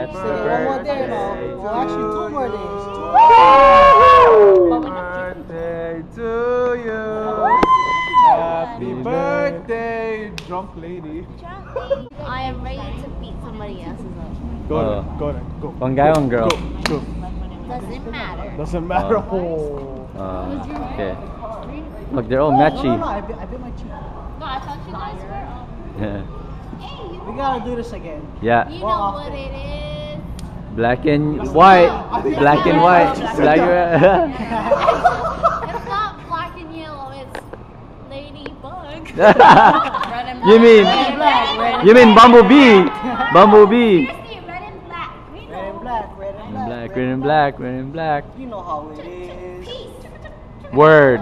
Happy So one more day now. Well, actually, 2 more days. birthday to you. Happy birthday, drunk lady. I am ready to beat somebody else's up. Go then, go then, go. One guy, one girl. Go. Doesn't matter. Doesn't matter. Okay. Look, they're all matchy. No, I bit my cheek. No, I thought you guys were. Yeah. We gotta do this again. Yeah. You know what it is. Black and white. Black and white. Black and white. It's not black and yellow. It's ladybug. You mean bumblebee? Bumblebee. Seriously, red and black. Green Red and black, red and black. Red and black, red and black. You know how it is. Peace. Word.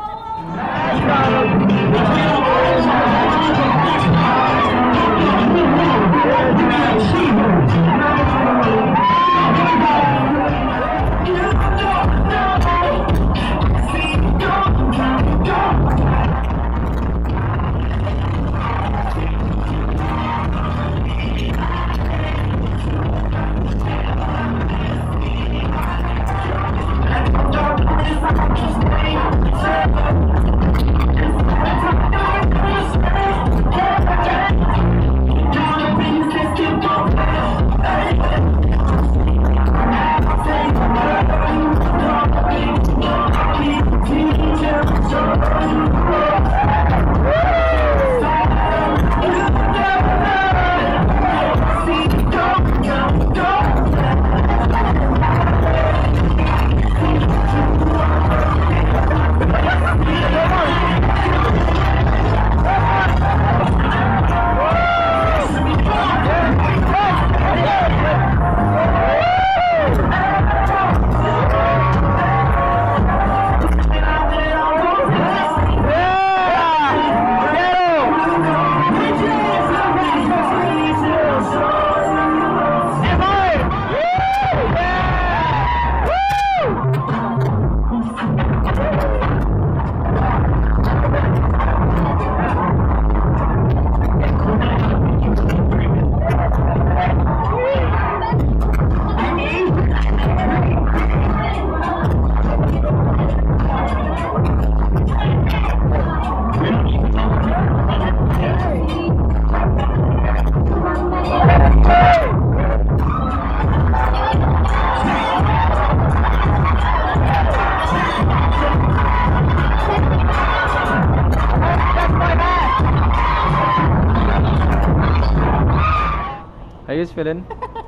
How you guys feeling?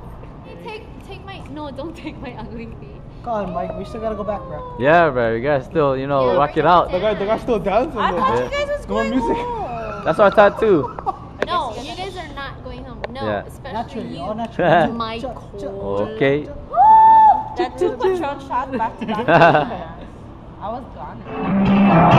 Take my don't take my ugly feet. Come on, Mike. We still gotta go back, bro. Yeah, bro. You guys still, you know, Yeah, rock it we're out. The guy still dancing. I thought Yeah. you guys was Come on, going music. home. That's our tattoo. No, you guys are not going home. No, Yeah. especially Naturally, all you, natural. Michael. Okay. That 2 Patron shots back to back. I was gone.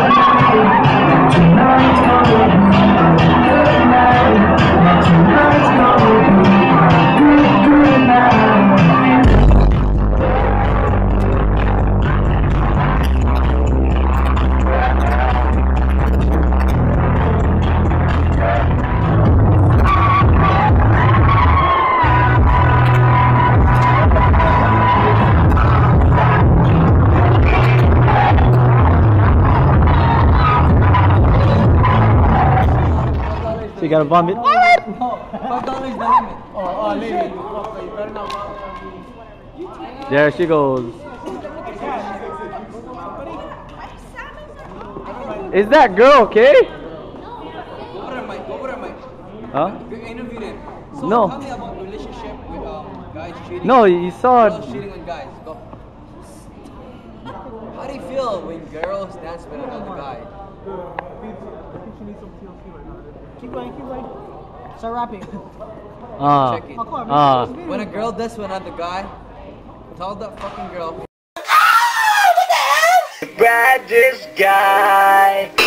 So you gotta vomit. $5 the limit. Oh, limit. You better not. There she goes. Is that girl okay? Go over there, Mike. Huh? You interviewed him. So No. tell me about relationship with guys cheating. No, you saw. Girls cheating with guys. Go. How do you feel when girls dance with another guy? Keep going. Start rapping. Check it. Oh, come on, When a girl does with another guy, tell that fucking girl. Brad, this guy.